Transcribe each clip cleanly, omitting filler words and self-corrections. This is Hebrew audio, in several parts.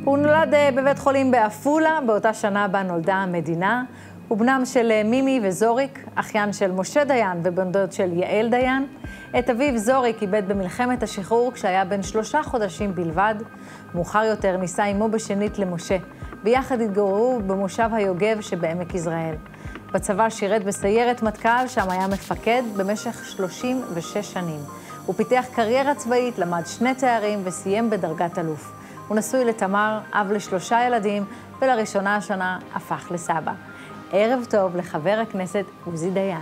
הוא נולד בבית חולים בעפולה, באותה שנה בה נולדה המדינה. הוא בנם של מימי וזוריק, אחיין של משה דיין ובן דוד של יעל דיין. את אביו זוריק איבד במלחמת השחרור כשהיה בן 3 חודשים בלבד. מאוחר יותר נישא עמו בשנית למשה. ביחד התגוררו במושב היוגב שבעמק יזרעאל. בצבא שירת בסיירת מטכ"ל, שם היה מפקד במשך 36 שנים. הוא פיתח קריירה צבאית, למד 2 תארים וסיים בדרגת אלוף. הוא נשוי לתמר, אב ל3 ילדים, ולראשונה השנה הפך לסבא. ערב טוב לחבר הכנסת עוזי דיין.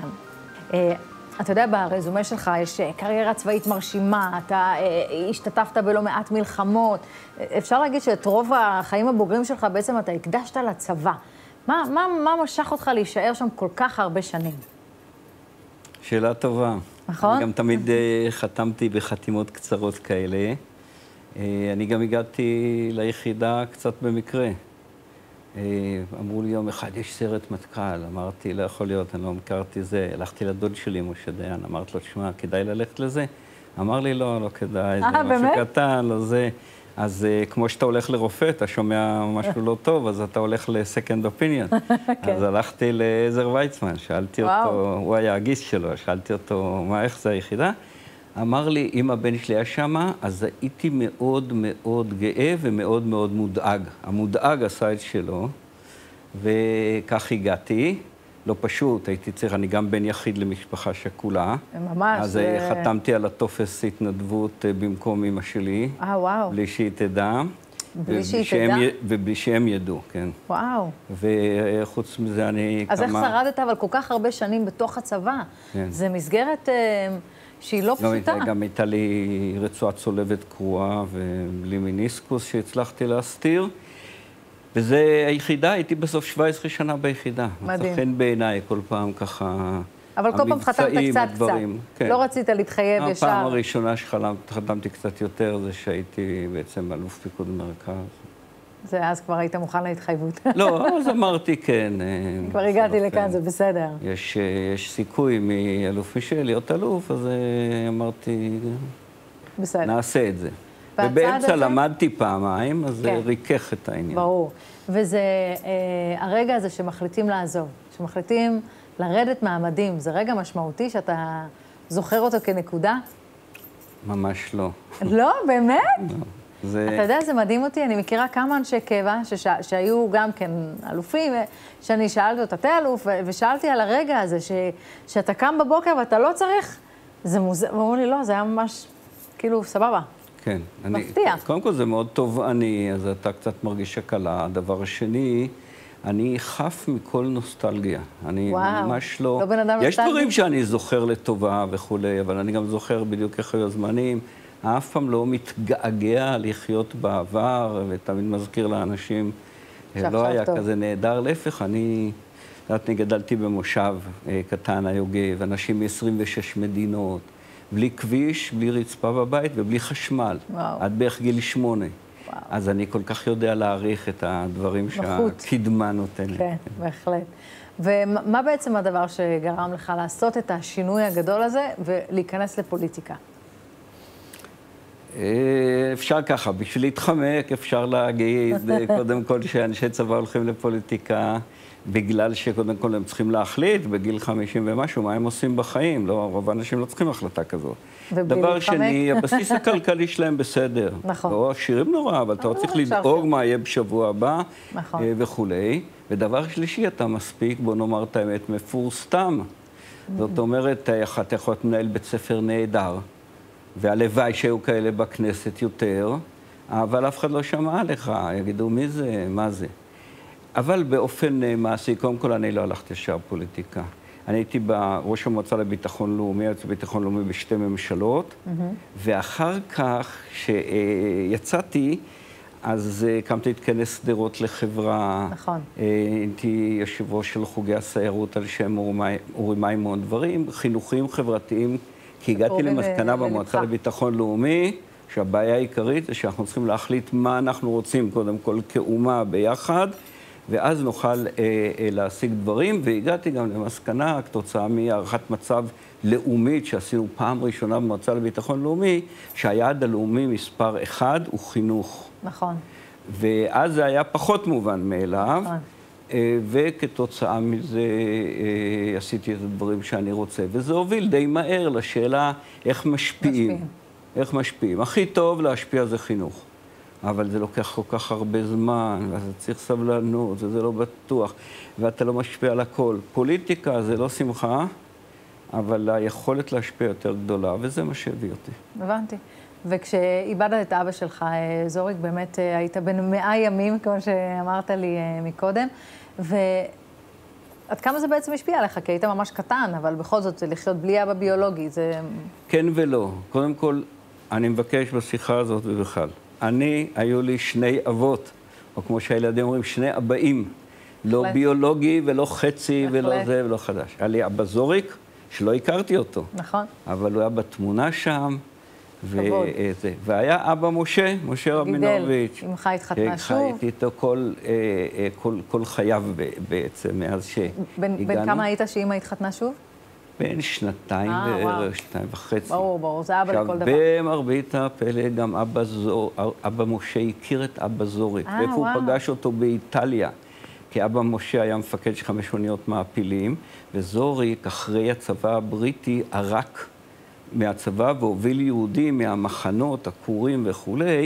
אתה יודע, ברזומה שלך יש קריירה צבאית מרשימה, אתה השתתפת בלא מעט מלחמות. אפשר להגיד שאת רוב החיים הבוגרים שלך בעצם אתה הקדשת לצבא. מה משך אותך להישאר שם כל כך הרבה שנים? שאלה טובה. נכון? אני גם תמיד חתמתי בחתימות קצרות כאלה. אני גם הגעתי ליחידה קצת במקרה. אמרו לי יום אחד, יש סיירת מטכ"ל. אמרתי, לא יכול להיות, אני לא מכרתי זה. הלכתי לדוד שלי, משה דיין, אמרתי לו, תשמע, כדאי ללכת לזה? אמר לי, לא כדאי, זה משהו קטן, לא זה. אז כמו שאתה הולך לרופא, אתה שומע משהו לא טוב, אז אתה הולך ל-second opinion. אז הלכתי לעזר ויצמן, שאלתי אותו, הוא היה הגיס שלו, שאלתי אותו, איך זה היחידה? אמר לי, אם הבן שלי היה שמה, אז הייתי מאוד מאוד גאה ומאוד מאוד מודאג. המודאג עשה את שלו, וכך הגעתי. לא פשוט, הייתי צריך, אני גם בן יחיד למשפחה שכולה. ממש. אז חתמתי על הטופס התנדבות במקום אמא שלי. וואו. בלי שהיא תדע. בלי שהיא תדע? ובלי שהם ידעו, כן. וואו. וחוץ מזה אני אז איך שרדת אבל כל כך הרבה שנים בתוך הצבא? כן. זה מסגרת שהיא לא פשוטה. גם הייתה לי רצועת צולבת קרועה ובלי מיניסקוס שהצלחתי להסתיר. וזה היחידה, הייתי בסוף 17 שנה ביחידה. מדהים. לכן בעיניי כל פעם ככה... אבל כל פעם חתמת קצת. כן. לא רצית להתחייב ישר. הפעם הראשונה שחתמתי קצת יותר זה שהייתי בעצם אלוף פיקוד מרכז. זה אז כבר היית מוכן להתחייבות. לא, אז אמרתי כן. כבר הגעתי לכאן, זה בסדר. יש סיכוי מאלוף מישל להיות אלוף, אז אמרתי, בסדר. נעשה את זה. ובאמצע למדתי פעמיים, אז זה ריכך את העניין. ברור. וזה הרגע הזה שמחליטים לעזוב, שמחליטים לרדת מהמדים, זה רגע משמעותי שאתה זוכר אותו כנקודה? ממש לא. לא, באמת? לא. אתה יודע, זה מדהים אותי, אני מכירה כמה אנשי קבע שהיו גם כן אלופים, שאני שאלתי אותה, תאלוף, ושאלתי על הרגע הזה, שאתה קם בבוקר ואתה לא צריך, זה מוזר, ואומרו לי, לא, זה היה ממש, כאילו, סבבה. כן. מפתיע. קודם כל זה מאוד תובעני, אז אתה קצת מרגיש הקלה. הדבר השני, אני חף מכל נוסטלגיה. אני ממש לא... לא בן אדם נוסטלגי? יש דברים שאני זוכר לטובה וכולי, אבל אני גם זוכר בדיוק איך היו הזמנים. אף פעם לא מתגעגע לחיות בעבר, ותמיד מזכיר לאנשים, לא היה כזה נהדר. להפך, אני גדלתי במושב קטן היוגב, אנשים מ-26 מדינות. בלי כביש, בלי רצפה בבית ובלי חשמל. עד בערך גיל 8. אז אני כל כך יודע להעריך את הדברים שהקדמה נותנת. כן, בהחלט. ומה בעצם הדבר שגרם לך לעשות את השינוי הגדול הזה ולהיכנס לפוליטיקה? אפשר ככה, בשביל להתחמק אפשר להגיד, קודם כל שאנשי צבא הולכים לפוליטיקה, בגלל שקודם כל הם צריכים להחליט בגיל 50 ומשהו, מה הם עושים בחיים. לא, רוב האנשים לא צריכים החלטה כזאת. דבר שני, הבסיס הכלכלי שלהם בסדר. נכון. לא עשירים נורא, אבל אתה צריך לדאוג מה יהיה בשבוע הבא וכולי. ודבר שלישי, אתה מספיק, בוא נאמר את האמת, מפורסם. זאת אומרת, אתה יכול להיות מנהל בית ספר נהדר, והלוואי שהיו כאלה בכנסת יותר, אבל אף אחד לא שמע עליך, יגידו מי זה, מה זה. אבל באופן מעשי, קודם כל אני לא הלכתי ישר פוליטיקה. אני הייתי בראש המועצה לביטחון לאומי, יועץ לביטחון לאומי בשתי ממשלות, ואחר כך שיצאתי, אז קמתי להתכנס סדרות לחברה. נכון. הייתי יושב ראש של חוגי הסיירות על שם אורי מימון, דברים חינוכיים חברתיים, כי הגעתי למסקנה במועצה לביטחון לאומי, שהבעיה העיקרית זה שאנחנו צריכים להחליט מה אנחנו רוצים, קודם כל כאומה ביחד, ואז נוכל להשיג דברים, והגעתי גם למסקנה, כתוצאה מהערכת מצב לאומית, שעשינו פעם ראשונה במועצה לביטחון לאומי, שהיעד הלאומי מספר 1 הוא חינוך. נכון. ואז זה היה פחות מובן מאליו, וכתוצאה מזה עשיתי את הדברים שאני רוצה. וזה הוביל די מהר לשאלה איך משפיעים. איך משפיעים. הכי טוב להשפיע זה חינוך. אבל זה לוקח כל כך הרבה זמן, ואז צריך סבלנות, וזה לא בטוח, ואתה לא משפיע על הכל. פוליטיקה זה לא שמחה, אבל היכולת להשפיע יותר גדולה, וזה מה שהביא אותי. הבנתי. וכשאיבדת את אבא שלך, זוריק, באמת היית בן 100 ימים, כמו שאמרת לי מקודם, ועד כמה זה בעצם השפיע עליך? כי היית ממש קטן, אבל בכל זאת, לחיות בלי אבא ביולוגי, זה... כן ולא. קודם כל, אני מבקש בשיחה הזאת ובכלל. היו לי 2 אבות, או כמו שהילדים אומרים, 2 אבאים. לא ביולוגי ולא חצי ולא זה ולא חדש. היה לי אבא זוריק, שלא הכרתי אותו. נכון. אבל הוא היה בתמונה שם. והיה אבא משה רבינוביץ'. אמך התחתנה שוב. חייתי איתו כל חייו בעצם, מאז שהגענו. בן כמה היית שאמא התחתנה שוב? בין 2 בערך, 2.5. ברור, זה אבא לכל דבר. במרבית הפלא גם אבא משה הכיר את אבא זוריק. ואיפה הוא פגש אותו? באיטליה. כי אבא משה היה מפקד של 5 אוניות מעפילים, וזוריק, אחרי הצבא הבריטי, ערק מהצבא והוביל יהודים מהמחנות, הכורים וכולי,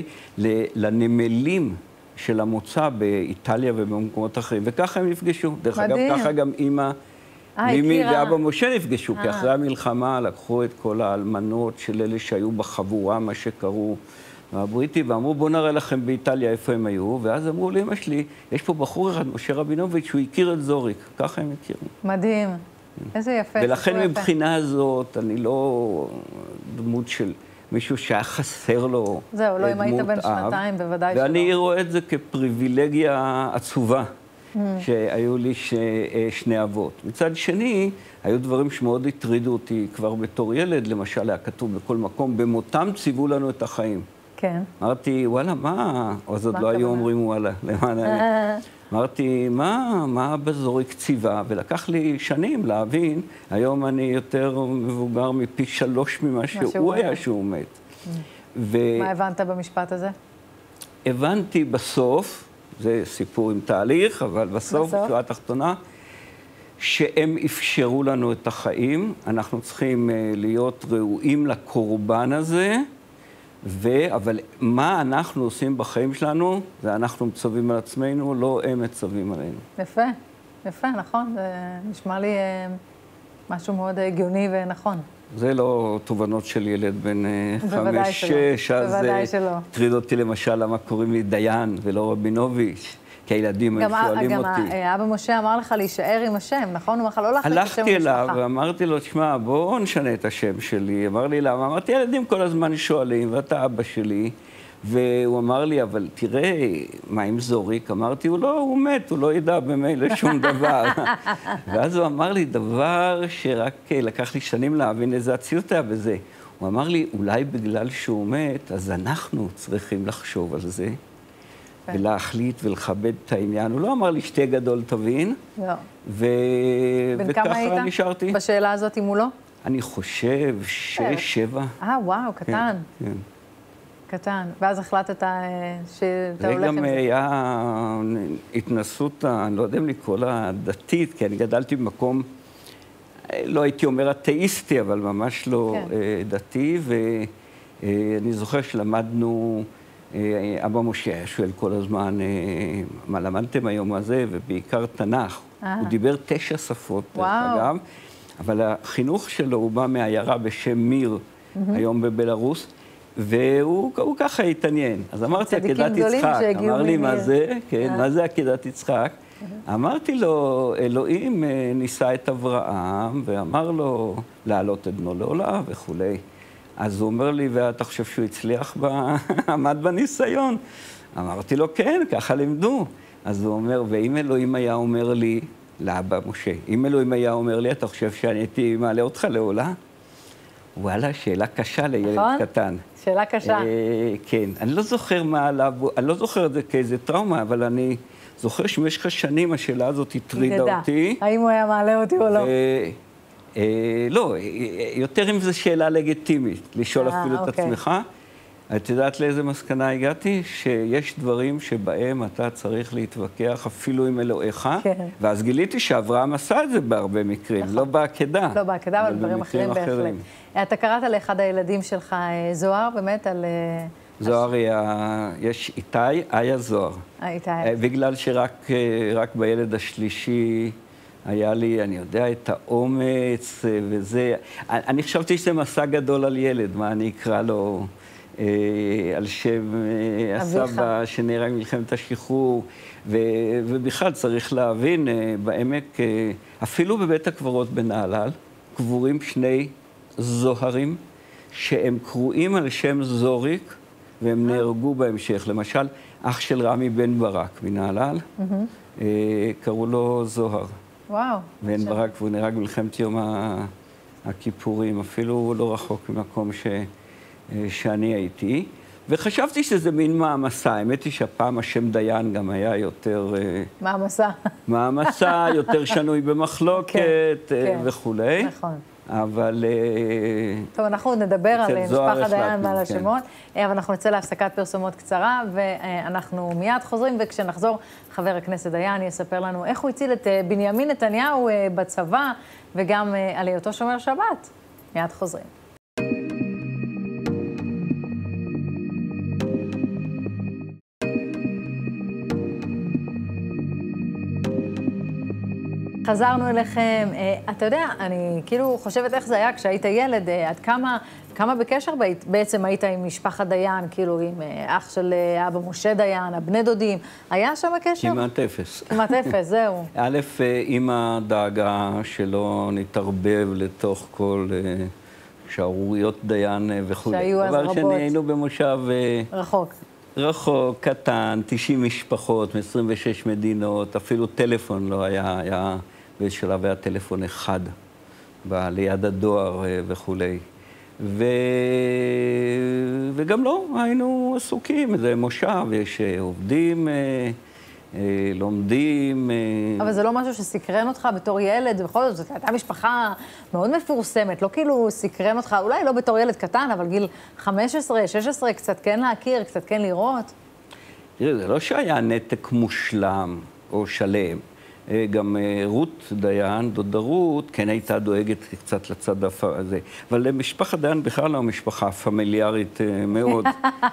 לנמלים של המוצא באיטליה ובמקומות אחרים. וככה הם נפגשו. דרך אגב, ככה גם אמא מימי ואבא משה נפגשו, כי אחרי המלחמה לקחו את כל האלמנות של אלה שהיו בחבורה, מה שקראו הבריטי, ואמרו, בואו נראה לכם באיטליה איפה הם היו, ואז אמרו לאמא שלי, יש פה בחור אחד, משה רבינוביץ', שהוא הכיר את זוריק. ככה הם הכירו. מדהים. איזה יפה. ולכן מבחינה הזאת, אני לא דמות של מישהו שהיה חסר לו דמות אב. זהו, לא, אם היית בן 2, בוודאי שלא. ואני רואה את זה כפריבילגיה עצובה, שהיו לי 2 אבות. מצד שני, היו דברים שמאוד הטרידו אותי כבר בתור ילד, למשל, היה כתוב בכל מקום, במותם ציוו לנו את החיים. כן. אמרתי, וואלה, מה? או זאת לא היו אומרים וואלה, למען האמת. אמרתי, מה אבא זוריק ציווה? ולקח לי שנים להבין, היום אני יותר מבוגר מפי 3 ממה שהוא היה שהוא מת. מה הבנת במשפט הזה? הבנתי בסוף, זה סיפור עם תהליך, אבל בסוף, בשורה התחתונה, שהם אפשרו לנו את החיים, אנחנו צריכים להיות ראויים לקורבן הזה, אבל מה אנחנו עושים בחיים שלנו, זה אנחנו מצווים על עצמנו, לא הם מצווים עלינו. יפה, יפה, נכון. זה נשמע לי משהו מאוד הגיוני ונכון. זה לא תובנות של ילד בן 5-6, אז הטריד אותי למשל למה קוראים לי דיין ולא רבינוביץ', כי הילדים היו שואלים אותי. גם אבא משה אמר לך להישאר עם השם, נכון? הוא אמר לך לא להחליט את השם במשפחה. הלכתי אליו ואמרתי לו, תשמע, בואו נשנה את השם שלי. אמר לי למה? אמרתי, ילדים כל הזמן שואלים, ואתה אבא שלי. והוא אמר לי, אבל תראה, מה עם זוריק? אמרתי, הוא מת, הוא לא ידע במילא שום דבר. ואז הוא אמר לי דבר שרק לקח לי שנים להבין איזה עציות היה בזה. הוא אמר לי, אולי בגלל שהוא מת, אז אנחנו צריכים לחשוב על זה. ולהחליט ולכבד את העניין. הוא לא אמר לי שתי גדול תבין. לא. וככה נשארתי. בשאלה הזאת אם הוא לא? אני חושב 6-7. וואו, קטן. כן. קטן. ואז החלטת שאתה הולך עם זה. זה גם היה התנסות, אני לא יודע אם לקרוא לה דתית, כי אני גדלתי במקום, לא הייתי אומר אתאיסטי, אבל ממש לא דתי, ואני זוכר שלמדנו, אבא משה היה שואל כל הזמן, מה למדתם היום הזה, ובעיקר תנ"ך. הוא דיבר 9 שפות, אגב, אבל החינוך שלו הוא בא מעיירה בשם מיר, היום בבלרוס, והוא ככה התעניין. אז אמרתי, עקדת יצחק. אמר לי, מה זה? כן, מה זה עקדת יצחק? אמרתי לו, אלוהים ניסה את אברהם, ואמר לו לעלות את בנו לעולה וכולי. אז הוא אומר לי, ואתה חושב שהוא הצליח, עמד בניסיון? אמרתי לו, כן, ככה לימדו. אז הוא אומר, ואם אלוהים היה אומר לי, לאבא משה, אם אלוהים היה אומר לי, אתה חושב שאני הייתי מעלה אותך לעולה? וואלה, שאלה קשה לילד קטן. שאלה קשה. כן. אני לא זוכר מה עליו, אני לא זוכר את זה כאיזה טראומה, אבל אני זוכר שבמשך השנים השאלה הזאת הטרידה אותי. האם הוא היה מעלה אותי או לא? לא, יותר אם זו שאלה לגיטימית, לשאול אפילו את עצמך. את יודעת לאיזה מסקנה הגעתי? שיש דברים שבהם אתה צריך להתווכח אפילו עם אלוהיך, כן. ואז גיליתי שאברהם עשה את זה בהרבה מקרים, נכון. לא בעקדה. לא בעקדה, אבל דברים אחרים בהחלט. אתה קראת לאחד הילדים שלך זוהר, באמת על... זוהר, יש איתי, איה זוהר. איתי. בגלל שרק בילד השלישי היה לי, אני יודע, את האומץ וזה. אני חשבתי שזה מסע גדול על ילד, מה אני אקרא לו, על שם הסבא שנהרג במלחמת השחרור. ובכלל צריך להבין, בעמק, אפילו בבית הקברות בנהלל, קבורים שני זוהרים שהם קרואים על שם זוריק, והם נהרגו בהמשך. למשל, אח של רמי בן ברק מנהלל, קראו לו זוהר. וואו. בן ברק, והוא נהרג במלחמת יום הכיפורים, אפילו לא רחוק ממקום שאני הייתי. וחשבתי שזה מין מעמסה. האמת היא שהפעם השם דיין גם היה יותר... מעמסה. מעמסה, יותר שנוי במחלוקת וכולי. נכון. אבל... טוב, אנחנו נדבר על משפחת דיין ועל השמות, אבל אנחנו נצא להפסקת פרסומות קצרה, ואנחנו מיד חוזרים, וכשנחזור, חבר הכנסת דיין יספר לנו איך הוא הציל את בנימין נתניהו בצבא, וגם על היותו שומר שבת. מיד חוזרים. חזרנו אליכם. אתה יודע, אני כאילו חושבת איך זה היה כשהיית ילד, עד כמה בקשר בעצם היית עם משפחת דיין, כאילו עם אח של אבא משה דיין, הבני דודים, היה שם הקשר? כמעט אפס. כמעט אפס, זהו. א', אמא דאגה שלא נתערבב לתוך כל שערוריות דיין וכו'. שהיו אז רבות. דבר שני, היינו במושב... רחוק, קטן, 90 משפחות, מ-26 מדינות, אפילו טלפון לא היה בשלב היה טלפון אחד, ליד הדואר וכולי. וגם לא, היינו עסוקים, זה מושב, יש עובדים, לומדים. אבל זה לא משהו שסקרן אותך בתור ילד, ובכל זאת, זאת הייתה משפחה מאוד מפורסמת, לא כאילו סקרן אותך, אולי לא בתור ילד קטן, אבל גיל 15, 16, קצת כן להכיר, קצת כן לראות. תראה, זה לא שהיה נתק מושלם או שלם. גם רות דיין, דודה רות, כן הייתה דואגת קצת לצד הזה. אבל למשפחת דיין בכלל לא משפחה פמיליארית מאוד.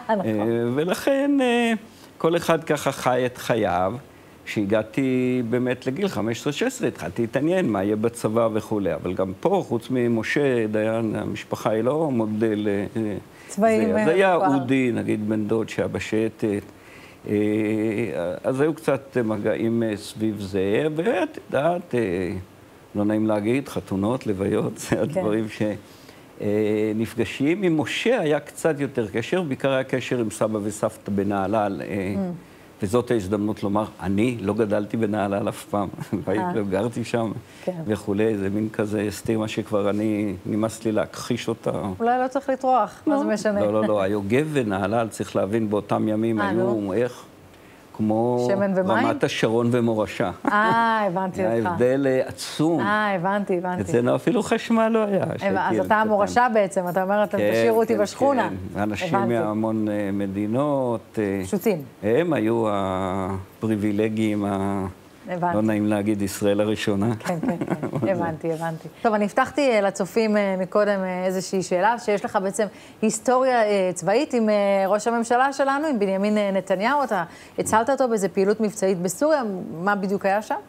ולכן כל אחד ככה חי את חייו. כשהגעתי באמת לגיל 15-16, התחלתי להתעניין מה יהיה בצבא וכו'. אבל גם פה, חוץ ממשה דיין, המשפחה היא לא מודל צבאי. זה היה אודי, נגיד בן דוד שהיה בשייטת. אז היו קצת מגעים סביב זה, ואת יודעת, לא נעים להגיד, חתונות, לוויות, זה הדברים שנפגשים. עם משה היה קצת יותר קשר, בעיקר היה קשר עם סבא וסבתא בנהלל, וזאת ההזדמנות לומר, אני לא גדלתי בנהלל אף פעם, לא גרתי שם וכולי, זה מין כזה סטיגמה שכבר נמאס לי להכחיש אותה. אולי לא צריך לטרוח, מה זה משנה? לא, היוגב ונהלל, צריך להבין, באותם ימים היו, איך? כמו רמת השרון ומורשה. הבנתי אותך. ההבדל עצום. הבנתי. אצלנו אפילו חשמל לא היה. אז אתה המורשה בעצם, אתה אומר, אתם תשאירו אותי בשכונה. כן, אנשים מהמון מדינות. פשוטים. הם היו הפריבילגיים, לא נעים להגיד, ישראל הראשונה. כן, הבנתי. טוב, אני הבטחתי לצופים מקודם איזושהי שאלה, שיש לך בעצם היסטוריה צבאית עם ראש הממשלה שלנו, עם בנימין נתניהו. אתה הצלת אותו באיזו פעילות מבצעית בסוריה, מה בדיוק היה שם?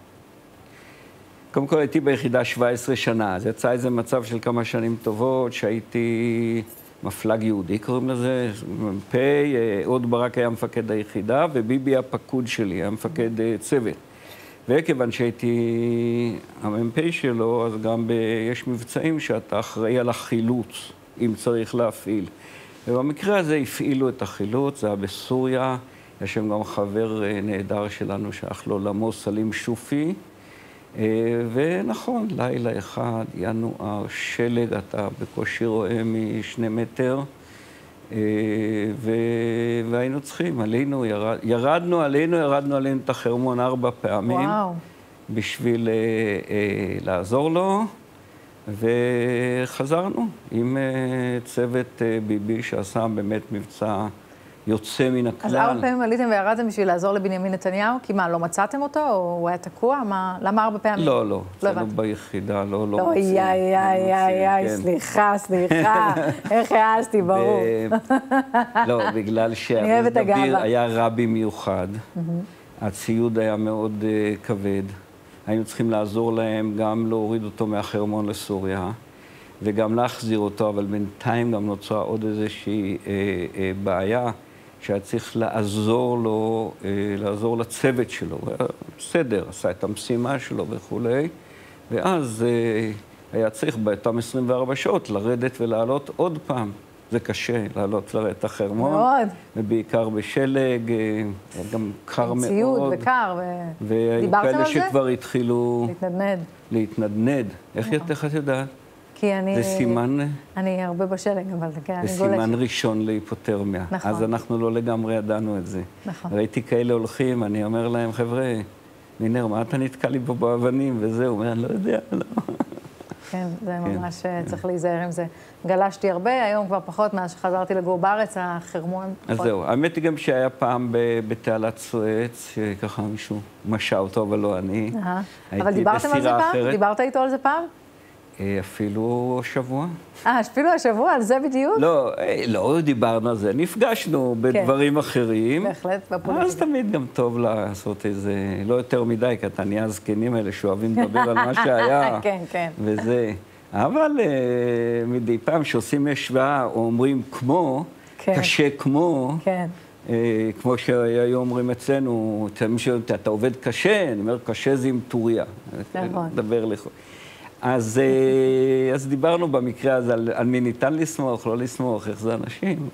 קודם כל הייתי ביחידה 17 שנה, אז יצא איזה מצב של כמה שנים טובות, שהייתי מפלג יהודי, קוראים לזה, מ"פ, אהוד ברק היה מפקד היחידה, וביבי הפקוד שלי, היה מפקד צוות. וכיוון שהייתי המ"פ שלו, אז גם יש מבצעים שאתה אחראי על החילוץ, אם צריך להפעיל. ובמקרה הזה הפעילו את החילוץ, זה היה בסוריה, יש שם גם חבר נהדר שלנו שאח לו לעולמו, סלים שופי. ונכון, לילה אחד, ינואר, שלג, אתה בקושי רואה מ2 מטר, והיינו צריכים, ירדנו עלינו את החרמון 4 פעמים. וואו. בשביל לעזור לו, וחזרנו עם צוות ביבי שעשה באמת מבצע יוצא מן הכלל. אז 4 פעמים עליתם וירדתם בשביל לעזור לבנימין נתניהו? כי מה, לא מצאתם אותו או הוא היה תקוע? למה 4 פעמים? לא. אצלנו ביחידה לא מוצאים. איי, סליחה, איך העזתי, ברור. לא, בגלל שאביב דביר היה רבי מיוחד. הציוד היה מאוד כבד. היינו צריכים לעזור להם גם להוריד אותו מהחרמון לסוריה, וגם להחזיר אותו, אבל בינתיים גם נוצרה עוד איזושהי בעיה, שהיה צריך לעזור לו, לעזור לצוות שלו. הוא היה בסדר, עשה את המשימה שלו וכולי, ואז היה צריך באותם 24 שעות לרדת ולעלות עוד פעם. זה קשה לעלות לרדת החרמון. מאוד. ובעיקר בשלג, גם קר מאוד. ציוד וקר. והיו כאלה שכבר התחילו... להתנדנד. איך את יודעת? כי אני... זה סימן... אני הרבה בשלג, אבל כן, אני גולשת. זה סימן ראשון להיפותרמיה. נכון. אז אנחנו לא לגמרי ידענו את זה. נכון. ראיתי כאלה הולכים, אני אומר להם, חבר'ה, מינר, מה אתה נתקע לי פה באבנים? וזהו, הוא אומר, אני לא יודע, לא. כן, זה ממש צריך להיזהר עם זה. גלשתי הרבה, היום כבר פחות, מאז שחזרתי לגור בארץ, החרמון פחות. אז זהו, האמת היא גם שהיה פעם בתעלת סואץ, שככה מישהו משע אותו, אבל לא אני. אבל דיברתם על זה פעם? דיברת איתו על זה פעם? אפילו השבוע. אפילו השבוע? על זה בדיוק? לא דיברנו על זה, נפגשנו בדברים אחרים. בהחלט, בפוליטיקה. אז תמיד גם טוב לעשות איזה, לא יותר מדי, כי אתה נהיה הזקנים האלה שאוהבים לדבר על מה שהיה. כן. וזה. אבל מדי פעם שעושים השוואה, או אומרים כמו, קשה כמו, כמו שהיו אומרים אצלנו, אתה עובד קשה, אני אומר, קשה זה עם טוריה. נכון. דבר לך. אז דיברנו במקרה הזה על מי ניתן לסמוך, לא לסמוך, איך זה אנשים,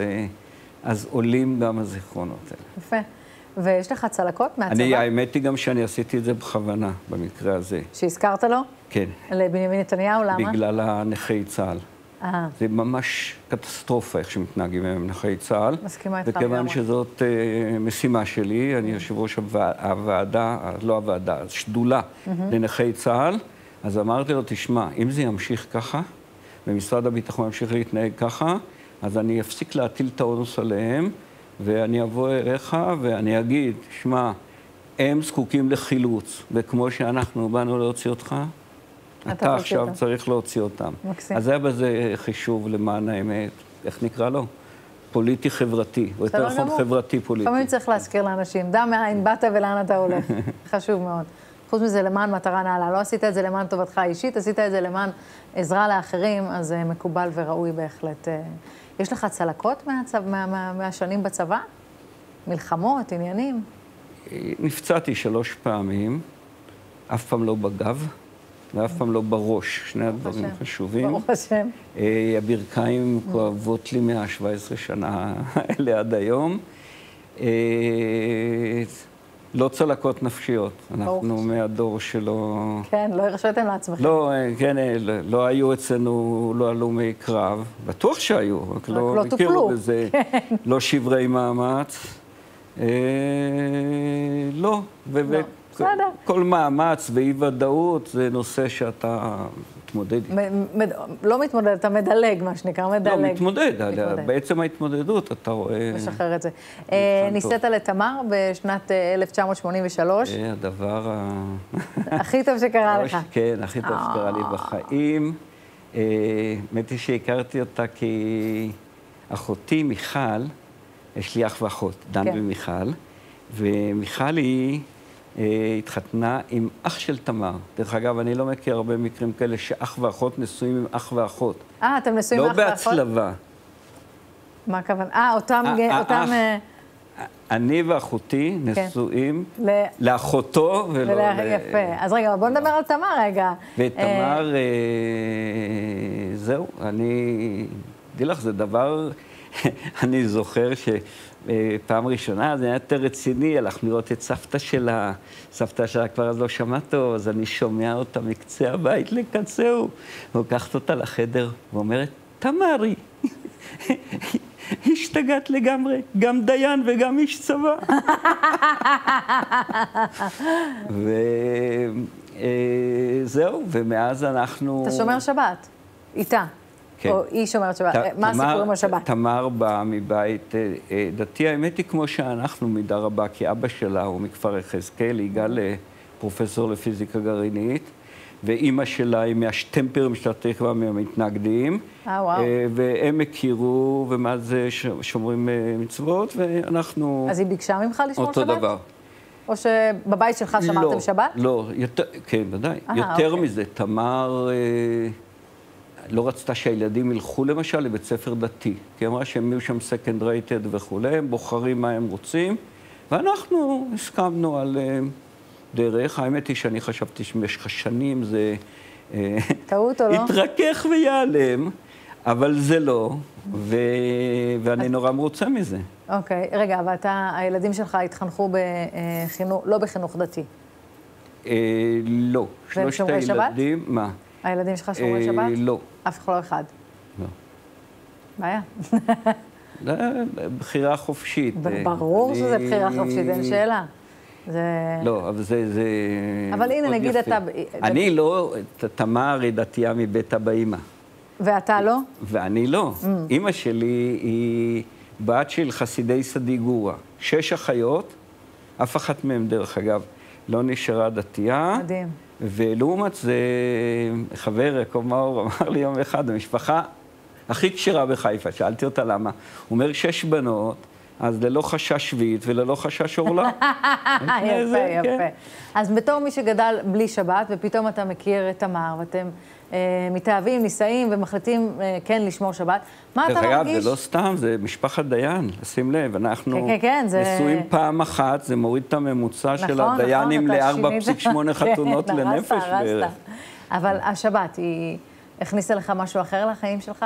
אז עולים גם הזיכרונות האלה. יפה. ויש לך צלקות מהצבא? האמת היא גם שאני עשיתי את זה בכוונה, במקרה הזה. שהזכרת לו? כן. לבנימין נתניהו, למה? בגלל הנכי צה"ל. זה ממש קטסטרופה איך שמתנהגים עם נכי צה"ל. מסכימה איתך. וכיוון שזאת משימה שלי, אני יושב ראש הוועדה, לא הוועדה, השדולה לנכי צה"ל, אז אמרתי לו, תשמע, אם זה ימשיך ככה, ומשרד הביטחון ימשיך להתנהג ככה, אז אני אפסיק להטיל את העונש עליהם, ואני אבוא אליך ואני אגיד, תשמע, הם זקוקים לחילוץ, וכמו שאנחנו באנו להוציא אותך, אתה עכשיו צריך להוציא אותם. מקסים. אז זה היה בזה חישוב למען האמת, איך נקרא לו? פוליטי-חברתי, או יותר נכון חברתי-פוליטי. לפעמים צריך להזכיר לאנשים, דע מאין באת ולאן אתה הולך. חשוב מאוד. חוץ מזה, למען מטרה נעלה. לא עשית את זה למען טובתך האישית, עשית את זה למען עזרה לאחרים, אז זה מקובל וראוי בהחלט. יש לך צלקות מהשנים בצבא? מלחמות, עניינים? נפצעתי 3 פעמים, אף פעם לא בגב, ואף פעם לא בראש. שני הדברים חשובים. ברוך השם. הברכיים כואבות לי 117 שנה האלה עד היום. לא צלקות נפשיות. אנחנו מהדור שלו... כן, לא הרשיתם לעצמכם. לא, כן, לא היו אצלנו, לא הלומי קרב. בטוח שהיו, רק לא הכירו בזה. לא שברי מאמץ. לא. כל מאמץ ואי-ודאות זה נושא שאתה מתמודד. לא מתמודד, אתה מדלג, מה שנקרא, מדלג. לא, מתמודד. בעצם ההתמודדות, אתה רואה... משחרר את זה. ניסית לתמר בשנת 1983. זה הדבר הכי טוב שקרה לך. כן, הכי טוב שקרה לי בחיים. האמת היא שהכרתי אותה כי אחותי מיכל, יש לי אח ואחות, דן ומיכל, ומיכל היא... התחתנה עם אח של תמר. דרך אגב, אני לא מכיר הרבה מקרים כאלה שאח ואחות נשואים עם אח ואחות. אתם נשואים עם אח ואחות? לא בהצלבה. מה הכוונה? אותם... אני ואחותי נשואים לאחותו ולא... יפה. אז רגע, בוא נדבר על תמר רגע. ותמר, זהו, אדעי לך, זה דבר... אני זוכר שפעם ראשונה זה היה יותר רציני, הלכנו לראות את סבתא שלה. סבתא שלה כבר אז לא שמעת טוב, אז אני שומע אותה מקצה הבית לקצהו. ולוקחת אותה לחדר ואומרת, תמרי, השתגעת לגמרי, גם דיין וגם איש צבא. וזהו, ומאז אנחנו... אתה שומר שבת, איתה. כן. או היא שומרת שבת. מה הסיפורים על שבת? תמר באה מבית דתי, האמת היא כמו שאנחנו מידה רבה, כי אבא שלה הוא מכפר יחזקאל, היא גאה לפרופסור לפיזיקה גרעינית, ואימא שלה היא מהשטמפרים של התקווה, מהמתנגדים. וואו. והם הכירו, ומה זה שומרים מצוות, ואנחנו... אז היא ביקשה ממך לשמור שבת? אותו דבר. או שבבית שלך שמרתם שבת? לא, כן, ודאי. יותר מזה, תמר לא רצתה שהילדים ילכו למשל לבית ספר דתי, כי היא אמרה שהם יהיו שם second rated וכולי, הם בוחרים מה הם רוצים, ואנחנו הסכמנו על דרך. האמת היא שאני חשבתי שבמשך שנים זה... טעות או לא? יתרכך ויעלם, אבל זה לא, ואני נורא מרוצה מזה. אוקיי, רגע, אבל הילדים שלך התחנכו לא בחינוך דתי? לא. והם שומרי שבת? מה? הילדים שלך שומרי שבת? לא. אף לא אחד? לא. בעיה. זה בחירה חופשית. ברור שזה בחירה חופשית, אין שאלה. לא, אבל זה... אבל הנה, נגיד אתה... אני לא, תמר היא דתייה מבית אבא אמא. ואתה לא? ואני לא. אמא שלי היא בת של חסידי סדי גורה. 6 אחיות, אף אחת מהן, דרך אגב, לא נשארה דתייה. מדהים. ולעומת זה, חבר, יעקב מאור, אמר לי יום אחד, המשפחה הכי כשרה בחיפה, שאלתי אותה למה. הוא אומר 6 בנות, אז ללא חשש שביעית וללא חשש עורלה. יפה, יפה. אז בתור מי שגדל בלי שבת, ופתאום אתה מכיר את תמר, ואתם מתאהבים, נישאים ומחליטים כן לשמור שבת, מה אתה מרגיש? דרך אגב, זה לא סתם, זה משפחת דיין, שים לב, אנחנו נשואים פעם אחת, זה מוריד את הממוצע של הדיינים ל-4.8 חתונות לנפש בערך. אבל השבת, היא הכניסה לך משהו אחר לחיים שלך?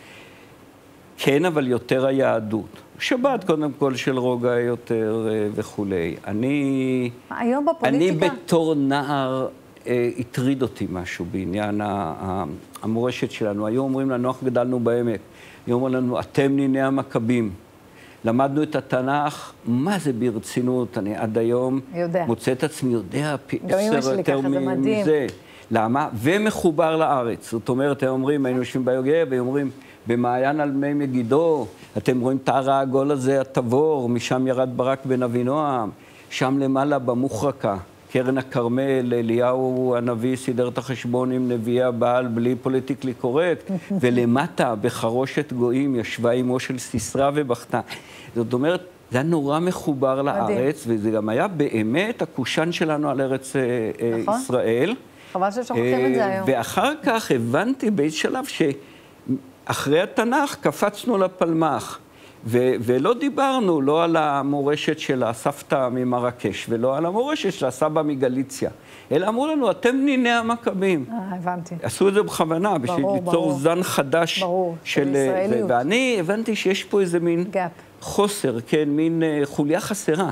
כן, אבל יותר היהדות. שבת, קודם כל, של רוגע יותר וכולי. היום בפוליטיקה? אני בתור נער הטריד אותי משהו בעניין המורשת שלנו. היו אומרים לנו, אנחנו גדלנו בעמק. היו אומרים לנו, אתם ניני המכבים. למדנו את התנ"ך, מה זה ברצינות? אני עד היום מוצא את עצמי, יודע סר יותר מזה. למה? ומחובר לארץ. זאת אומרת, הם אומרים, היינו יושבים ביוגב, והם אומרים, במעיין על מי מגידו, אתם רואים את ההר העגול הזה, התבור, משם ירד ברק בן אבינועם, שם למעלה במוחרקה, קרן הכרמל, אליהו הנביא סידר את החשבון עם נביאי הבעל בלי פוליטיקלי קורקט, ולמטה בחרושת גויים ישבה אמו של סיסרא ובכתה. זאת אומרת, זה היה נורא מחובר לארץ, וזה גם היה באמת הקושן שלנו על ארץ ישראל. חבל ששוכחים את זה היום. ואחר כך הבנתי באיזה שלב אחרי התנ"ך קפצנו לפלמ"ח, ולא דיברנו לא על המורשת של הסבתא ממרקש, ולא על המורשת של הסבא מגליציה, אלא אמרו לנו, אתם ניני המכבים. הבנתי. עשו את זה בכוונה, בשביל ליצור זן חדש של ישראליות. ואני הבנתי שיש פה איזה מין חוסר, כן, מין חוליה חסרה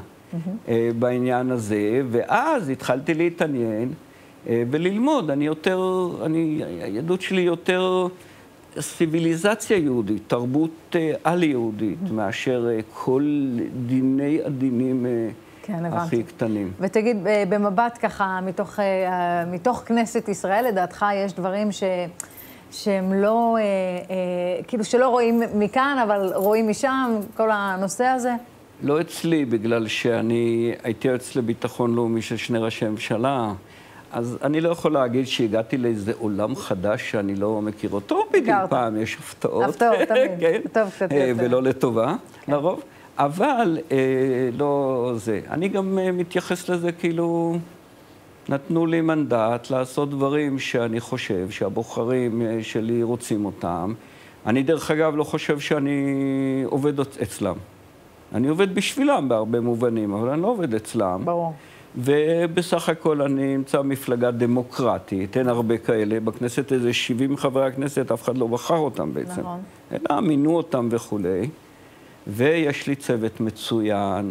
בעניין הזה, ואז התחלתי להתעניין וללמוד. היהדות שלי יותר... סיביליזציה יהודית, תרבות על-יהודית, מאשר כל דיני הדינים הכי קטנים. ותגיד, במבט ככה, מתוך כנסת ישראל, לדעתך יש דברים שהם לא, כאילו שלא רואים מכאן, אבל רואים משם, כל הנושא הזה? לא אצלי, בגלל שאני הייתי יועץ לביטחון לאומי של 2 ראשי ממשלה, אז אני לא יכול להגיד שהגעתי לאיזה עולם חדש שאני לא מכיר אותו, בדיוק פעם יש הפתעות. הפתעות, תמיד. טוב, קצת יותר. ולא לטובה, לרוב. אבל לא זה. אני גם מתייחס לזה כאילו, נתנו לי מנדט לעשות דברים שאני חושב שהבוחרים שלי רוצים אותם. אני דרך אגב לא חושב שאני עובד אצלם. אני עובד בשבילם בהרבה מובנים, אבל אני לא עובד אצלם. ברור. ובסך הכל אני אמצא מפלגה דמוקרטית, אין הרבה כאלה, בכנסת איזה 70 חברי הכנסת, אף אחד לא בחר אותם בעצם. נכון. אלא מינו אותם וכולי, ויש לי צוות מצוין,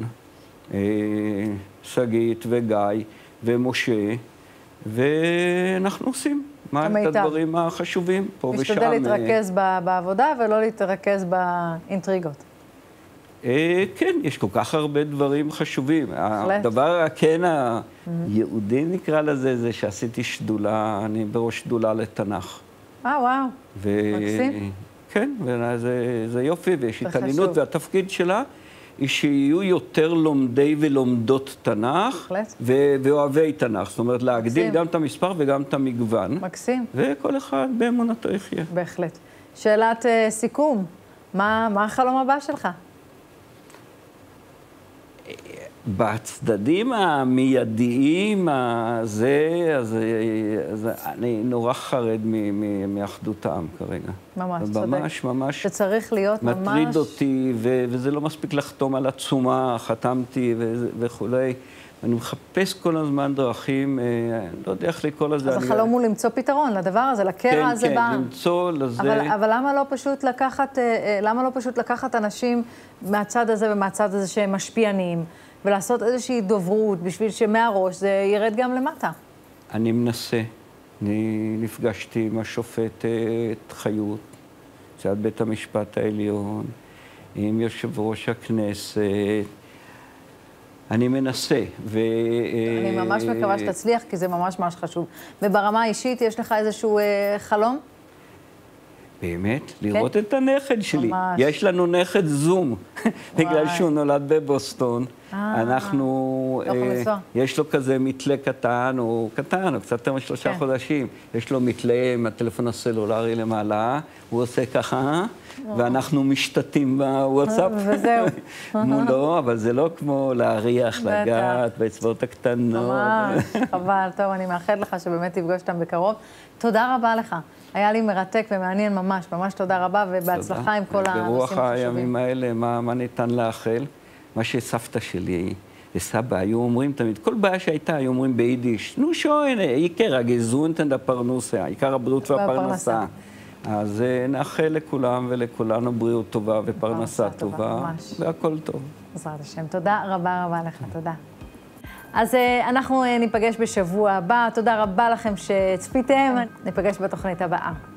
שגית וגיא ומשה, ואנחנו עושים את הדברים החשובים פה ושם. משתדל להתרכז בעבודה ולא להתרכז באינטריגות. כן, יש כל כך הרבה דברים חשובים. הדבר הכן היהודי נקרא לזה, זה שעשיתי שדולה, אני בראש שדולה לתנ"ך. וואו, מקסים. כן, וזה יופי, ויש התעניינות, והתפקיד שלה היא שיהיו יותר לומדי ולומדות תנ"ך, ואוהבי תנ"ך. זאת אומרת, להגדיל גם את המספר וגם את המגוון. מקסים. וכל אחד באמונתו יחיה. בהחלט. שאלת סיכום, מה החלום הבא שלך? בצדדים המיידיים אז אני נורא חרד מאחדות העם כרגע. ממש, צודק. ממש שצריך להיות ממש... מטריד אותי, וזה לא מספיק לחתום על עצומה, חתמתי וכולי. אני מחפש כל הזמן דרכים, לא יודע איך לקרוא לזה. אז החלום הוא למצוא פתרון לדבר הזה, לקרע הזה בעם. כן, למצוא לזה... אבל למה לא פשוט לקחת אנשים מהצד הזה ומהצד הזה שהם משפיענים, ולעשות איזושהי דוברות בשביל שמהראש זה ירד גם למטה? אני מנסה. אני נפגשתי עם השופטת חיות, נשיאת בית המשפט העליון, עם יושב ראש הכנסת. אני מנסה. אני ממש מקווה שתצליח, כי זה ממש ממש חשוב. וברמה האישית, יש לך איזשהו חלום? באמת? לראות את הנכד שלי. יש לנו נכד זום, בגלל שהוא נולד בבוסטון. אנחנו... יש לו כזה מתלה קטן, הוא קטן, הוא קצת יותר מ3 חודשים. יש לו מתלה עם הטלפון הסלולרי למעלה, הוא עושה ככה, ואנחנו משתתים בוואטסאפ. וזהו. מולו, אבל זה לא כמו להריח, לגעת, באצבעות הקטנות. ממש, חבל. טוב, אני מאחלת לך שבאמת תפגוש אותם בקרוב. תודה רבה לך. היה לי מרתק ומעניין ממש, ממש תודה רבה, ובהצלחה עם כל הנושאים ברוח החשובים. הימים האלה, מה ניתן לאחל? מה שסבתא שלי וסבא היו אומרים תמיד, כל בעיה שהייתה, היו אומרים ביידיש, נו שוין, עיקר הגזונטן הפרנסה, עיקר הבריאות והפרנסה. אז נאחל לכולם ולכולנו בריאות טובה ופרנסה טובה, והכל טוב. בעזרת השם. תודה רבה רבה לך, תודה. אז אנחנו ניפגש בשבוע הבא. תודה רבה לכם שצפיתם. ניפגש בתוכנית הבאה.